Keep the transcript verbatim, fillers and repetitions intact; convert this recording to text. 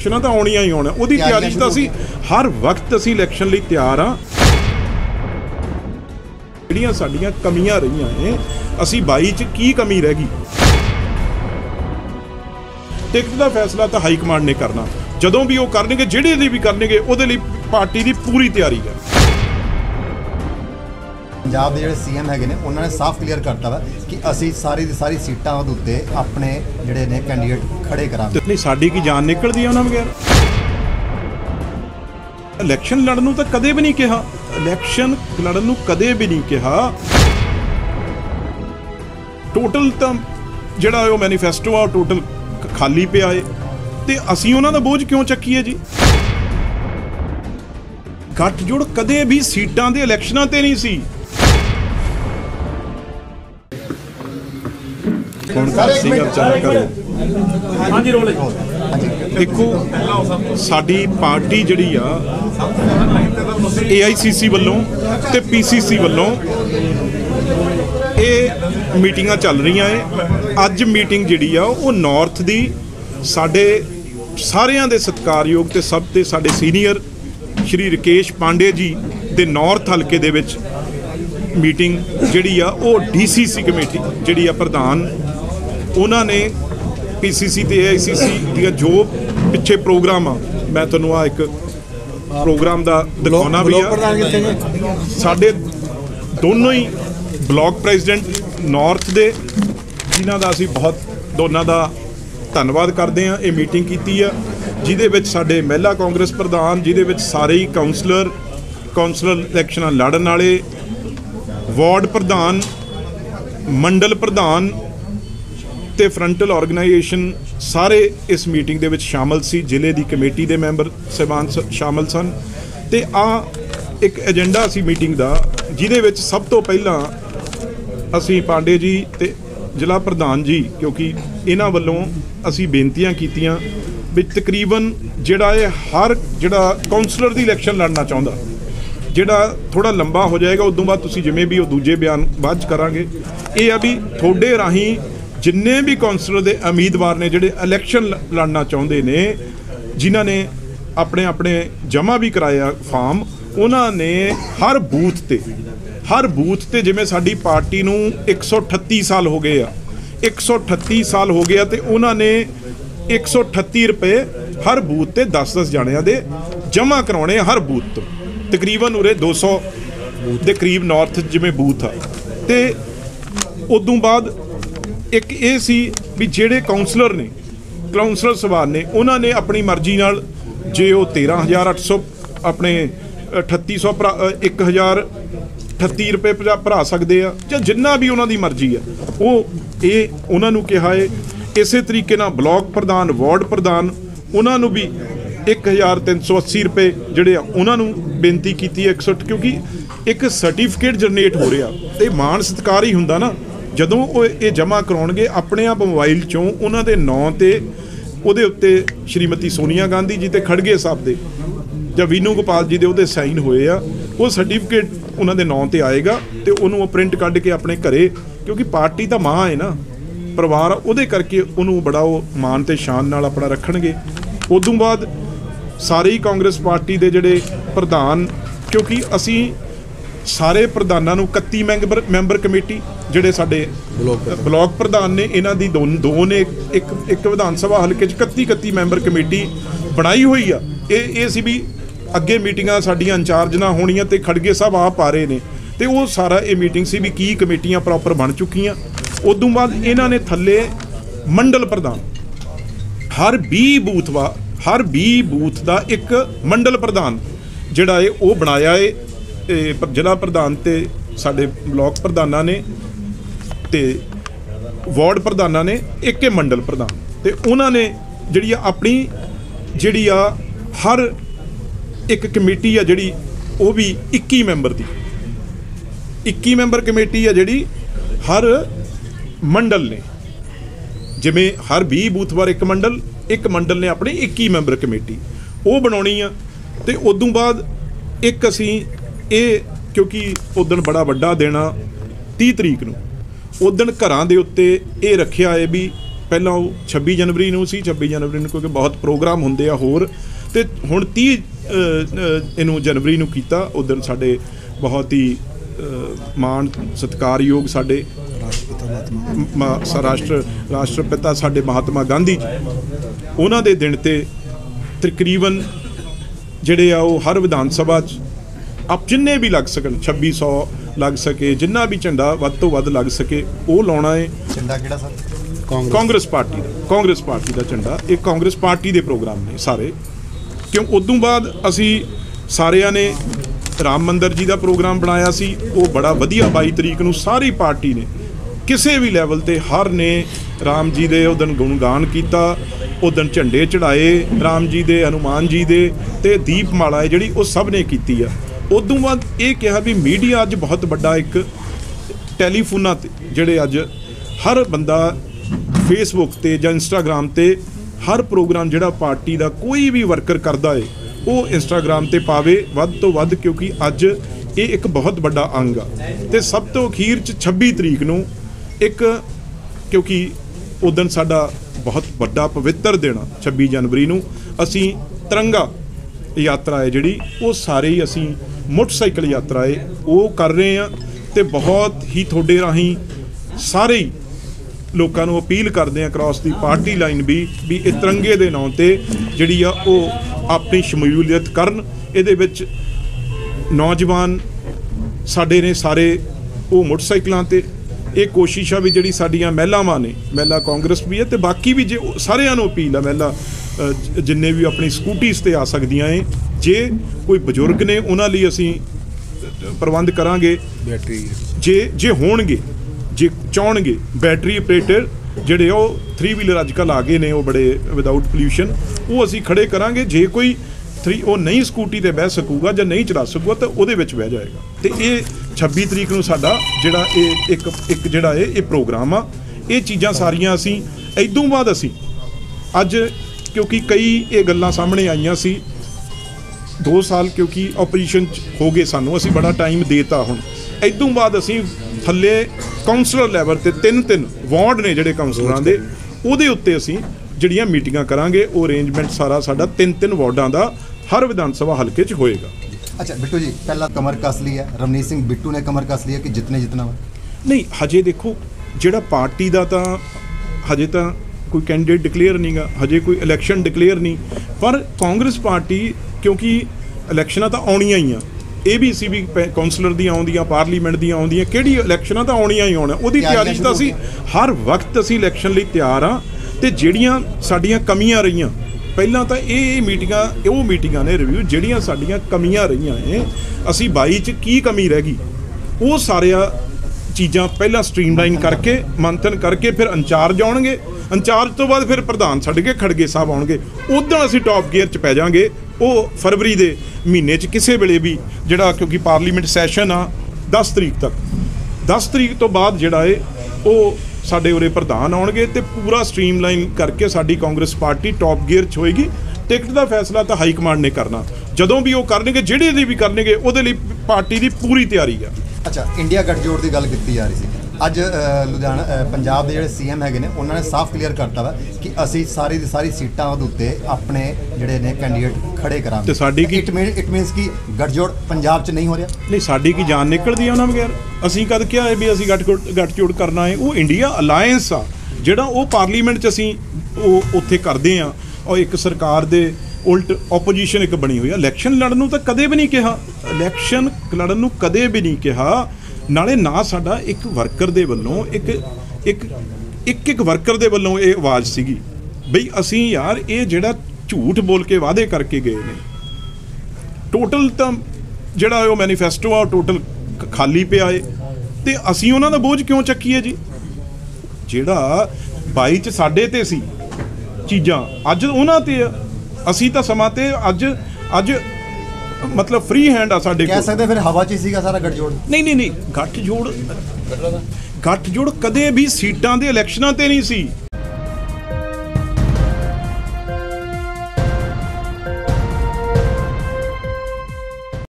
इलैक्शनां तां आउणियां ही आउणियां, उहदी तैयारी च तां असीं हर वक्त असीं इलैक्शन लई तैयार हाँ। ਜਿਹੜੀਆਂ ਸਾਡੀਆਂ ਕਮੀਆਂ ਰਹੀਆਂ ਨੇ, ਅਸੀਂ ਬਾਈ ਚ ਕੀ ਕਮੀ ਰਹਿ ਗਈ, ਟਿਕਟ ਦਾ ਫੈਸਲਾ ਤਾਂ ਹਾਈ ਕਮਾਂਡ ਨੇ ਕਰਨਾ। ਜਦੋਂ ਵੀ ਉਹ ਕਰਨਗੇ, ਜਿਹੜੇ ਲਈ ਵੀ ਕਰਨਗੇ, ਉਹਦੇ ਲਈ ਪਾਰਟੀ ਦੀ ਪੂਰੀ ਤਿਆਰੀ ਹੈ। ਪੰਜਾਬ ਦੇ ਜਿਹੜੇ ਸੀਐਮ ਹੈਗੇ ਨੇ ਉਹਨਾਂ ਨੇ ਸਾਫ਼ ਕਲੀਅਰ ਕਰਤਾ ਵਾ ਕਿ ਅਸੀਂ ਸਾਰੀ ਦੀ ਸਾਰੀ ਸੀਟਾਂ ਦੇ ਉੱਤੇ ਆਪਣੇ ਜਿਹੜੇ ਨੇ ਕੈਂਡੀਡੇਟ ਖੜੇ ਕਰਾਂਗੇ। ਨਹੀਂ, ਸਾਡੀ ਕੀ ਜਾਨ ਨਿਕਲਦੀ ਆ ਉਹਨਾਂ ਬਗੈਰ। ਇਲੈਕਸ਼ਨ ਲੜਨ ਨੂੰ ਤਾਂ ਕਦੇ ਵੀ ਨਹੀਂ ਕਿਹਾ, ਇਲੈਕਸ਼ਨ ਲੜਨ ਨੂੰ ਕਦੇ ਵੀ ਨਹੀਂ ਕਿਹਾ। ਟੋਟਲ ਤਾਂ ਜਿਹੜਾ ਉਹ ਮੈਨੀਫੈਸਟੋ ਆ ਟੋਟਲ ਖਾਲੀ ਪਿਆ ਏ, ਤੇ ਅਸੀਂ ਉਹਨਾਂ ਦਾ ਬੋਝ ਕਿਉਂ ਚੱਕੀਏ ਜੀ। ਗੱਠਜੋੜ ਕਦੇ ਵੀ ਸੀਟਾਂ ਦੇ ਇਲੈਕਸ਼ਨਾਂ ਤੇ ਨਹੀਂ ਸੀ। देखो साडी पार्टी जिहड़ी आ ए आई सी सी वल्लों ते पी सी सी वल्लों ये मीटिंगां चल रही है। अज मीटिंग जिहड़ी आ वो नॉर्थ दी साडे सारियां दे सत्कारयोग ते सब ते साडे सीनियर श्री राकेश पांडे जी दे नॉर्थ हलके दे विच मीटिंग जिहड़ी आ वो डी सी सी कमेटी जिहड़ी आ प्रधान उन्होंने पी सी सी ते ए आई सी सी दी जो पिछे प्रोग्राम आ, मैं तुहानूं आ एक प्रोग्राम दा दिखाउणा भी आ। साडे दोनों ही ब्लॉक प्रेजिडेंट नॉर्थ दे जिन्हां दा असीं बहुत दोनों दा धन्नवाद करते हैं। ये मीटिंग कीती आ जिहदे विच साडे महिला कांग्रेस प्रधान, जिहदे विच सारे ही काउंसलर काउंसलर इलैक्शनां लड़न वाले, वार्ड प्रधान, मंडल प्रधान ते फ्रंटल ऑर्गेनाइजेशन सारे इस मीटिंग दे विच शामिल सी। जिले की कमेटी के मैंबर साहबान शामिल सन। ते आ एक एजेंडा सी मीटिंग का जिहदे विच सब तो पहला असी पांडे जी ते जिला प्रधान जी, क्योंकि इन्हां वल्लों असी बेनतियां कीतियां भी तकरीबन जिहड़ा है हर जिहड़ा काउंसलर दी इलैक्शन लड़ना चाहुंदा, जिहड़ा थोड़ा लंबा हो जाएगा उदों बाद तुसीं जिवें भी दूजे बयान बाद करांगे। ये आ भी थोड़े राही जिन्ने भी काउंसलर दे उम्मीदवार ने जिहड़े इलैक्शन लड़ना चाहुंदे ने, जिन्हां ने अपने अपने जमा भी कराया फार्म, उन्होंने हर बूथ ते हर बूथ ते जिवें साडी पार्टी नूं एक सौ अठत्ती साल हो गए आ, एक सौ अठत्ती साल हो गया ते उन्होंने एक सौ अठत्ती रुपये हर बूथ ते दस दस जाणियां दे जमा कराने हर बूथ तो। तकरीबन उरे दो सौ दे करीब नॉर्थ जिवें बूथ आ। ते उदों बाद एक ये सी भी जिहड़े काउंसलर ने काउंसलर सवार ने उन्होंने अपनी मर्जी नाल जे वो तेरह हज़ार अठ सौ अपने अठत्ती सौ भरा एक हज़ार अठत्ती रुपये भरा सकते हैं, या जिन्ना भी उन्होंने मर्जी है वो ये उन्होंने कहा है। इस तरीके नाल ब्लॉक प्रधान, वार्ड प्रधान उन्होंने भी एक हज़ार तीन सौ अस्सी रुपये जिहड़े उन्होंने बेनती की एक सौ, क्योंकि एक सर्टिफिकेट जनरेट हो रहा तो मान सत्कार ही हुंदा ना। ਜਦੋਂ ਉਹ ਇਹ ਜਮ੍ਹਾਂ ਕਰਾਉਣਗੇ ਆਪਣੇ ਆਪ ਮੋਬਾਈਲ ਚੋਂ ਉਹਨਾਂ ਦੇ ਨਾਂ ਤੇ ਉਹਦੇ ਉੱਤੇ ਸ਼੍ਰੀਮਤੀ ਸੋਨੀਆ ਗਾਂਧੀ ਜੀ ਤੇ ਖੜਗੇ ਸਾਹਿਬ ਦੇ ਜਾਂ ਵੀਨੂ ਗੋਪਾਲ ਜੀ ਦੇ ਉਹਦੇ ਸਾਈਨ ਹੋਏ ਆ, ਉਹ ਸਰਟੀਫਿਕੇਟ ਉਹਨਾਂ ਦੇ ਨਾਂ ਤੇ ਆਏਗਾ ਤੇ ਉਹਨੂੰ ਉਹ ਪ੍ਰਿੰਟ ਕੱਢ ਕੇ ਆਪਣੇ ਘਰੇ, ਕਿਉਂਕਿ ਪਾਰਟੀ ਤਾਂ ਮਾਂ ਹੈ ਨਾ, ਪਰਿਵਾਰ ਉਹਦੇ ਕਰਕੇ ਉਹਨੂੰ ਬੜਾ ਉਹ ਮਾਣ ਤੇ ਸ਼ਾਨ ਨਾਲ ਆਪਣਾ ਰੱਖਣਗੇ। ਉਦੋਂ ਬਾਅਦ ਸਾਰੇ ਹੀ ਕਾਂਗਰਸ ਪਾਰਟੀ ਦੇ ਜਿਹੜੇ ਪ੍ਰਧਾਨ, ਕਿਉਂਕਿ ਅਸੀਂ ਸਾਰੇ ਪ੍ਰਧਾਨਾਂ ਨੂੰ ਇਕੱਤੀ ਮੈਂਬਰ ਮੈਂਬਰ ਕਮੇਟੀ ਜਿਹੜੇ ਸਾਡੇ ਬਲਾਕ ਪ੍ਰਧਾਨ ਨੇ ਇਹਨਾਂ ਦੀ ਦੋ ਦੋ ਨੇ ਇੱਕ ਇੱਕ ਵਿਧਾਨ ਸਭਾ ਹਲਕੇ 'ਚ ਇਕੱਤੀ ਇਕੱਤੀ ਮੈਂਬਰ ਕਮੇਟੀ ਬਣਾਈ ਹੋਈ ਆ। ਇਹ ਇਹ ਸੀ ਵੀ ਅੱਗੇ ਮੀਟਿੰਗਾਂ ਸਾਡੀਆਂ ਇੰਚਾਰਜ ਨਾਲ ਹੋਣੀਆਂ ਤੇ ਖੜਗੇ ਸਾਹਿਬ ਆਪ ਆ ਰਹੇ ਨੇ, ਤੇ ਉਹ ਸਾਰਾ ਇਹ ਮੀਟਿੰਗ ਸੀ ਵੀ ਕੀ ਕਮੇਟੀਆਂ ਪ੍ਰੋਪਰ ਬਣ ਚੁੱਕੀਆਂ। ਉਦੋਂ ਬਾਅਦ ਇਹਨਾਂ ਨੇ ਥੱਲੇ ਮੰਡਲ ਪ੍ਰਧਾਨ ਹਰ ਵੀਹ ਬੂਥ ਵਾ ਹਰ ਵੀਹ ਬੂਥ ਦਾ ਇੱਕ ਮੰਡਲ ਪ੍ਰਧਾਨ ਜਿਹੜਾ ਹੈ ਉਹ ਬਣਾਇਆ ਹੈ। ਜ਼ਿਲ੍ਹਾ ਪ੍ਰਧਾਨ ਤੇ ਸਾਡੇ ਬਲਾਕ ਪ੍ਰਧਾਨਾਂ ਨੇ ਤੇ ਵਾਰਡ ਪ੍ਰਧਾਨਾਂ ਨੇ ਇੱਕ ਮੰਡਲ ਪ੍ਰਧਾਨ, ਤੇ ਉਹਨਾਂ ਨੇ ਜਿਹੜੀ ਆ ਆਪਣੀ ਜਿਹੜੀ ਆ ਹਰ ਇੱਕ ਕਮੇਟੀ ਆ ਜਿਹੜੀ ਉਹ ਵੀ ਇੱਕੀ ਮੈਂਬਰ ਦੀ ਇੱਕੀ ਮੈਂਬਰ ਕਮੇਟੀ ਆ ਜਿਹੜੀ ਹਰ ਮੰਡਲ ਨੇ, ਜਿਵੇਂ ਹਰ ਵੀਹ ਬੂਥ ਵਾਰ ਇੱਕ ਮੰਡਲ ਇੱਕ ਮੰਡਲ ਨੇ ਆਪਣੀ ਇੱਕੀ ਮੈਂਬਰ ਕਮੇਟੀ ਉਹ ਬਣਾਉਣੀ ਆ। ਤੇ ਉਦੋਂ ਬਾਅਦ ਇੱਕ ਅਸੀਂ ਇਹ ਕਿਉਂਕਿ ਉਦਣ ਬੜਾ ਵੱਡਾ ਦਿਨ ਆ तीह तरीक ਨੂੰ, उदण घरां दे उत्ते ये रखिया है भी ਪਹਿਲਾਂ ਉਹ ਛੱਬੀ ਜਨਵਰੀ ਨੂੰ ਸੀ, ਛੱਬੀ ਜਨਵਰੀ ਨੂੰ ਕਿਉਂਕਿ ਬਹੁਤ ਪ੍ਰੋਗਰਾਮ ਹੁੰਦੇ ਆ ਹੋਰ, ਤੇ ਹੁਣ ਤੀਹ ਇਹਨੂੰ ਜਨਵਰੀ ਨੂੰ ਕੀਤਾ। ਉਦੋਂ ਸਾਡੇ ਬਹੁਤ ਹੀ ਮਾਣ ਸਤਿਕਾਰਯੋਗ ਸਾਡੇ ਰਾਸ਼ਟਰ ਰਾਸ਼ਟਰਪਿਤਾ ਸਾਡੇ ਮਹਾਤਮਾ ਗਾਂਧੀ ਜੀ, ਉਹਨਾਂ ਦੇ ਦਿਨ ਤੇ ਤਕਰੀਬਨ ਜਿਹੜੇ ਆ ਉਹ ਹਰ ਵਿਧਾਨ ਸਭਾ 'ਚ ਆਪ ਜਿੰਨੇ ਵੀ ਲੱਗ ਸਕਣ, ਛੱਬੀ ਸੌ ਲੱਗ ਸਕੇ, ਜਿੰਨਾ ਵੀ ਝੰਡਾ ਵੱਧ ਤੋਂ ਵੱਧ ਲੱਗ ਸਕੇ ਉਹ ਲਾਉਣਾ ਹੈ। ਝੰਡਾ ਕਿਹੜਾ ਸਰ? ਕਾਂਗਰਸ ਪਾਰਟੀ ਦਾ, ਕਾਂਗਰਸ ਪਾਰਟੀ ਦਾ ਝੰਡਾ। ਇਹ ਕਾਂਗਰਸ ਪਾਰਟੀ ਦੇ ਪ੍ਰੋਗਰਾਮ ਨੇ ਸਾਰੇ, ਕਿਉਂ ਉਦੋਂ ਬਾਅਦ ਅਸੀਂ ਸਾਰਿਆਂ ਨੇ ਰਾਮ ਮੰਦਿਰ ਜੀ ਦਾ ਪ੍ਰੋਗਰਾਮ ਬਣਾਇਆ ਸੀ, ਉਹ ਬੜਾ ਵਧੀਆ ਬਾਈ ਤਰੀਕ ਨੂੰ ਸਾਰੀ ਪਾਰਟੀ ਨੇ ਕਿਸੇ ਵੀ ਲੈਵਲ ਤੇ ਹਰ ਨੇ ਰਾਮ ਜੀ ਦੇ ਉਹ ਦਿਨ ਗੁਣਗਾਨ ਕੀਤਾ, ਉਹ ਦਿਨ ਝੰਡੇ ਚੜਾਏ ਰਾਮ ਜੀ ਦੇ, ਹਨੂਮਾਨ ਜੀ ਦੇ, ਤੇ ਦੀਪਮਾਲਾ ਹੈ ਜਿਹੜੀ ਉਹ ਸਭ ਨੇ ਕੀਤੀ ਆ। ਉਦੋਂ ਬਾਅਦ ਇਹ ਕਿਹਾ ਵੀ ਮੀਡੀਆ ਅੱਜ ਬਹੁਤ ਵੱਡਾ ਇੱਕ ਟੈਲੀਫੋਨਾਂ ਤੇ ਜਿਹੜੇ ਅੱਜ ਹਰ ਬੰਦਾ ਫੇਸਬੁੱਕ ਤੇ ਜਾਂ ਇੰਸਟਾਗ੍ਰਾਮ ਤੇ ਹਰ ਪ੍ਰੋਗਰਾਮ ਜਿਹੜਾ ਪਾਰਟੀ ਦਾ ਕੋਈ ਵੀ ਵਰਕਰ ਕਰਦਾ ਹੈ ਉਹ ਇੰਸਟਾਗ੍ਰਾਮ ਤੇ ਪਾਵੇ ਵੱਧ ਤੋਂ ਵੱਧ, ਕਿਉਂਕਿ ਅੱਜ ਇਹ ਇੱਕ ਬਹੁਤ ਵੱਡਾ ਅੰਗ ਆ। ਤੇ ਸਭ ਤੋਂ ਅਖੀਰ 'ਚ ਛੱਬੀ ਤਰੀਕ ਨੂੰ ਇੱਕ, ਕਿਉਂਕਿ ਉਹ ਦਿਨ ਸਾਡਾ ਬਹੁਤ ਵੱਡਾ ਪਵਿੱਤਰ ਦਿਨ ਆ, ਛੱਬੀ ਜਨਵਰੀ ਨੂੰ ਅਸੀਂ ਤਿਰੰਗਾ ਯਾਤਰਾ ਹੈ ਜਿਹੜੀ ਉਹ ਸਾਰੇ ਹੀ ਅਸੀਂ ਮੋਟਰਸਾਈਕਲ ਯਾਤਰਾ ਹੈ ਉਹ ਕਰ ਰਹੇ ਹਾਂ। ਤੇ ਬਹੁਤ ਹੀ ਤੁਹਾਡੇ ਰਾਹੀਂ ਸਾਰੇ ਹੀ ਲੋਕਾਂ ਨੂੰ ਅਪੀਲ ਕਰਦੇ ਆ ਅਕ੍ਰੋਸ ਦੀ ਪਾਰਟੀ ਲਾਈਨ ਵੀ ਵੀ ਇਹ ਤਿਰੰਗੇ ਦੇ ਨਾਂ ਤੇ ਜਿਹੜੀ ਆ ਉਹ ਆਪਣੀ ਸ਼ਮੂਲੀਅਤ ਕਰਨ। ਇਹਦੇ ਵਿੱਚ ਨੌਜਵਾਨ ਸਾਡੇ ਨੇ ਸਾਰੇ ਉਹ ਮੋਟਰਸਾਈਕਲਾਂ ਤੇ, ਇਹ ਕੋਸ਼ਿਸ਼ ਆ ਵੀ ਜਿਹੜੀ ਸਾਡੀਆਂ ਮਹਿਲਾਵਾਂ ਨੇ, ਮਹਿਲਾ ਕਾਂਗਰਸ ਵੀ ਹੈ ਤੇ ਬਾਕੀ ਵੀ ਜੇ ਸਾਰਿਆਂ ਨੂੰ ਅਪੀਲ ਆ, ਮਹਿਲਾ ਜਿੰਨੇ ਵੀ ਆਪਣੀ ਸਕੂਟੀਜ਼ ਤੇ ਆ ਸਕਦੀਆਂ ਏ, ਜੇ ਕੋਈ ਬਜ਼ੁਰਗ ਨੇ ਉਹਨਾਂ ਲਈ ਅਸੀਂ ਪ੍ਰਬੰਧ ਕਰਾਂਗੇ ਬੈਟਰੀ, ਜੇ ਜੇ ਹੋਣਗੇ ਜੇ ਚਾਹਣਗੇ ਬੈਟਰੀ ਆਪਰੇਟਰ ਜਿਹੜੇ ਉਹ ਥਰੀ ਵੀਲਰ ਅੱਜ ਕੱਲ੍ਹ ਆ ਗਏ ਨੇ ਉਹ ਬੜੇ ਵਿਦਆਊਟ ਪੋਲਿਊਸ਼ਨ, ਉਹ ਅਸੀਂ ਖੜੇ ਕਰਾਂਗੇ। ਜੇ ਕੋਈ ਥਰੀ ਉਹ ਨਹੀਂ ਸਕੂਟੀ ਤੇ ਬਹਿ ਸਕੂਗਾ ਜਾਂ ਨਹੀਂ ਚਲਾ ਸਕੂਗਾ ਤਾਂ ਉਹਦੇ ਵਿੱਚ ਬਹਿ ਜਾਏਗਾ। ਤੇ ਇਹ ਛੱਬੀ ਤਰੀਕ ਨੂੰ ਸਾਡਾ ਜਿਹੜਾ ਇਹ ਇੱਕ ਇੱਕ ਜਿਹੜਾ ਇਹ ਇਹ ਪ੍ਰੋਗਰਾਮ ਆ, ਇਹ ਚੀਜ਼ਾਂ ਸਾਰੀਆਂ ਅਸੀਂ ਇਦੋਂ ਬਾਅਦ ਅਸੀਂ ਅੱਜ, ਕਿਉਂਕਿ ਕਈ ਇਹ ਗੱਲਾਂ ਸਾਹਮਣੇ ਆਈਆਂ ਸੀ ਦੋ ਸਾਲ ਕਿਉਂਕਿ ਆਪਰੇਸ਼ਨ ਹੋ ਗਏ ਸਾਨੂੰ, ਅਸੀਂ ਬੜਾ ਟਾਈਮ ਦੇਤਾ। ਹੁਣ ਇਦੋਂ ਬਾਅਦ ਅਸੀਂ ਥੱਲੇ ਕਾਉਂਸਲਰ ਲੈਵਲ ਤੇ ਤਿੰਨ ਤਿੰਨ ਵਾਰਡ ਨੇ ਜਿਹੜੇ ਕਾਉਂਸਲਰਾਂ ਦੇ, ਉਹਦੇ ਉੱਤੇ ਅਸੀਂ ਜਿਹੜੀਆਂ ਮੀਟਿੰਗਾਂ ਕਰਾਂਗੇ। ਉਹ ਅਰੇਂਜਮੈਂਟ ਸਾਰਾ ਸਾਡਾ ਤਿੰਨ ਤਿੰਨ ਵਾਰਡਾਂ ਦਾ ਹਰ ਵਿਧਾਨ ਸਭਾ ਹਲਕੇ 'ਚ ਹੋਏਗਾ। ਅੱਛਾ ਬਿੱਟੂ ਜੀ, ਪਹਿਲਾਂ ਕਮਰ ਕਸ ਲਈ ਹੈ, ਰਵਨੀਤ ਸਿੰਘ ਬਿੱਟੂ ਨੇ ਕਮਰ ਕਸ ਲਈ ਹੈ ਕਿ ਜਿਤਨੇ ਜਿਤਨਾ ਵਾ ਨਹੀਂ, ਹਜੇ ਦੇਖੋ ਜਿਹੜਾ ਪਾਰਟੀ ਦਾ ਤਾਂ ਹਜੇ ਤਾਂ ਕੋਈ ਕੈਂਡੀਡੇਟ ਡਿਕਲੇਅਰ ਨਹੀਂਗਾ, ਹਜੇ ਕੋਈ ਇਲੈਕਸ਼ਨ ਡਿਕਲੇਅਰ ਨਹੀਂ, ਪਰ ਕਾਂਗਰਸ ਪਾਰਟੀ ਕਿਉਂਕਿ ਇਲੈਕਸ਼ਨਾਂ ਤਾਂ ਆਉਣੀਆਂ ਹੀ ਆ, ਇਹ ਵੀ ਸੀ ਵੀ ਕਾਉਂਸਲਰ ਦੀਆਂ ਆਉਂਦੀਆਂ, ਪਾਰਲੀਮੈਂਟ ਦੀਆਂ ਆਉਂਦੀਆਂ, ਕਿਹੜੀ ਇਲੈਕਸ਼ਨਾਂ ਤਾਂ ਆਉਣੀਆਂ ਹੀ ਆਉਣਾ, ਉਹਦੀ ਤਿਆਰੀ 'ਚ ਤਾਂ ਅਸੀਂ ਹਰ ਵਕਤ ਅਸੀਂ ਇਲੈਕਸ਼ਨ ਲਈ ਤਿਆਰ ਹਾਂ। ਤੇ ਜਿਹੜੀਆਂ ਸਾਡੀਆਂ ਕਮੀਆਂ ਰਹੀਆਂ, ਪਹਿਲਾਂ ਤਾਂ ਇਹ ਮੀਟਿੰਗਾਂ ਉਹ ਮੀਟਿੰਗਾਂ ਨੇ ਰਿਵਿਊ ਜਿਹੜੀਆਂ ਸਾਡੀਆਂ ਕਮੀਆਂ ਰਹੀਆਂ ਏ, ਅਸੀਂ ਬਾਈ 'ਚ ਕੀ ਕਮੀ ਰਹਿ ਗਈ ਉਹ ਸਾਰੀਆਂ ਚੀਜ਼ਾਂ ਪਹਿਲਾਂ ਸਟ੍ਰੀਮਲਾਈਨ ਕਰਕੇ ਮੰਥਨ ਕਰਕੇ ਫਿਰ ਇੰਚਾਰਜ ਆਉਣਗੇ, ਇੰਚਾਰਜ ਤੋਂ ਬਾਅਦ ਫਿਰ ਪ੍ਰਧਾਨ ਛੱਡ ਕੇ ਖੜਗੇ ਸਾਹਿਬ ਆਉਣਗੇ, ਉਦੋਂ ਅਸੀਂ ਟੌਪ ਗੇਅਰ 'ਚ ਪੈ ਜਾਵਾਂਗੇ। ਉਹ ਫਰਵਰੀ ਦੇ ਮਹੀਨੇ 'ਚ ਕਿਸੇ ਵੇਲੇ ਵੀ ਜਿਹੜਾ, ਕਿਉਂਕਿ ਪਾਰਲੀਮੈਂਟ ਸੈਸ਼ਨ ਆ ਦਸ ਤਰੀਕ ਤੱਕ, ਦਸ ਤਰੀਕ ਤੋਂ ਬਾਅਦ ਜਿਹੜਾ ਏ ਉਹ ਸਾਡੇ ਉਰੇ ਪ੍ਰਧਾਨ ਆਉਣਗੇ ਤੇ ਪੂਰਾ ਸਟ੍ਰੀਮਲਾਈਨ ਕਰਕੇ ਸਾਡੀ ਕਾਂਗਰਸ ਪਾਰਟੀ ਟੌਪ ਗੇਅਰ 'ਚ ਹੋਏਗੀ। ਟਿਕਟ ਦਾ ਫੈਸਲਾ ਤਾਂ ਹਾਈ ਕਮਾਂਡ ਨੇ ਕਰਨਾ, ਜਦੋਂ ਵੀ ਉਹ ਕਰਨਗੇ, ਜਿਹੜੇ ਲਈ ਵੀ ਕਰਨਗੇ ਉਹਦੇ ਲਈ ਪਾਰਟੀ ਦੀ ਪੂਰੀ ਤਿਆਰੀ ਆ। ਅੱਛਾ, ਇੰਡੀਆ ਗੱਠਜੋੜ ਦੀ ਗੱਲ ਕੀਤੀ ਜਾ ਰਹੀ ਸੀ ਅੱਜ। ਲੁਧਿਆਣਾ ਪੰਜਾਬ ਦੇ ਜਿਹੜੇ ਸੀਐਮ ਹੈਗੇ ਨੇ ਉਹਨਾਂ ਨੇ ਸਾਫ਼ ਕਲੀਅਰ ਕਰਤਾ ਵਾ ਕਿ ਅਸੀਂ ਸਾਰੀ ਦੀ ਸਾਰੀ ਸੀਟਾਂ ਦੇ ਉੱਤੇ ਆਪਣੇ ਜਿਹੜੇ ਨੇ ਕੈਂਡੀਡੇਟ ਖੜੇ ਕਰਾਂਗੇ। ਤੇ ਸਾਡੀ ਕੀ ਇਟ ਮੀਨ ਇਟ ਮੀਨਸ ਕਿ ਗੱਠਜੋੜ ਪੰਜਾਬ 'ਚ ਨਹੀਂ ਹੋ ਰਿਹਾ? ਨਹੀਂ, ਸਾਡੀ ਕੀ ਜਾਨ ਨਿਕਲਦੀ ਆ ਉਹਨਾਂ ਬਗੈਰ? ਅਸੀਂ ਕਦ ਕਿਹਾ ਹੈ ਵੀ ਅਸੀਂ ਗੱਠਜੋੜ ਗੱਠਜੋੜ ਕਰਨਾ ਹੈ? ਉਹ ਇੰਡੀਆ ਅਲਾਇੰਸ ਆ ਜਿਹੜਾ ਉਹ ਪਾਰਲੀਮੈਂਟ 'ਚ ਅਸੀਂ ਉਹ ਉੱਥੇ ਕਰਦੇ ਆ, ਔਰ ਇੱਕ ਸਰਕਾਰ ਦੇ ਉਲਟ ਆਪੋਜੀਸ਼ਨ ਇੱਕ ਬਣੀ ਹੋਈ ਆ। ਇਲੈਕਸ਼ਨ ਲੜਨ ਨੂੰ ਤਾਂ ਕਦੇ ਵੀ ਨਹੀਂ ਕਿਹਾ, ਇਲੈਕਸ਼ਨ ਲੜਨ ਨੂੰ ਕਦੇ ਵੀ ਨਹੀਂ ਕਿਹਾ। ਨਾਲੇ ਨਾ ਸਾਡਾ ਇੱਕ ਵਰਕਰ ਦੇ ਵੱਲੋਂ ਇੱਕ ਇੱਕ ਇੱਕ ਇੱਕ ਵਰਕਰ ਦੇ ਵੱਲੋਂ ਇਹ ਆਵਾਜ਼ ਸੀਗੀ ਬਈ ਅਸੀਂ ਯਾਰ ਇਹ ਜਿਹੜਾ ਝੂਠ ਬੋਲ ਕੇ ਵਾਅਦੇ ਕਰਕੇ ਗਏ ਨੇ, ਟੋਟਲ ਤਾਂ ਜਿਹੜਾ ਉਹ ਮੈਨੀਫੈਸਟੋ ਆ ਉਹ ਟੋਟਲ ਖਾਲੀ ਪਿਆ ਏ, ਤੇ ਅਸੀਂ ਉਹਨਾਂ ਦਾ ਬੋਝ ਕਿਉਂ ਚੱਕੀਏ ਜੀ? ਜਿਹੜਾ ਬਾਈ 'ਚ ਸਾਡੇ ਤੇ ਸੀ ਚੀਜ਼ਾਂ ਅੱਜ ਉਹਨਾਂ ਤੇ ਆ। ਅਸੀਂ ਤਾਂ ਸਮਾਂ ਤੇ ਅੱਜ ਅੱਜ ਮਤਲਬ ਫ੍ਰੀ ਹੈਂਡ ਆ ਸਾਡੇ ਕੋਲ, ਕਹਿ ਸਕਦੇ ਫਿਰ ਹਵਾ 'ਚ ਹੀ ਸੀਗਾ ਸਾਰਾ ਗੱਠਜੋੜ। ਨਹੀਂ ਨਹੀਂ ਨਹੀਂ, ਗੱਠਜੋੜ ਗੱਠਜੋੜ ਕਦੇ ਵੀ ਸੀਟਾਂ ਦੇ ਇਲੈਕਸ਼ਨਾਂ ਤੇ ਨਹੀਂ ਸੀ।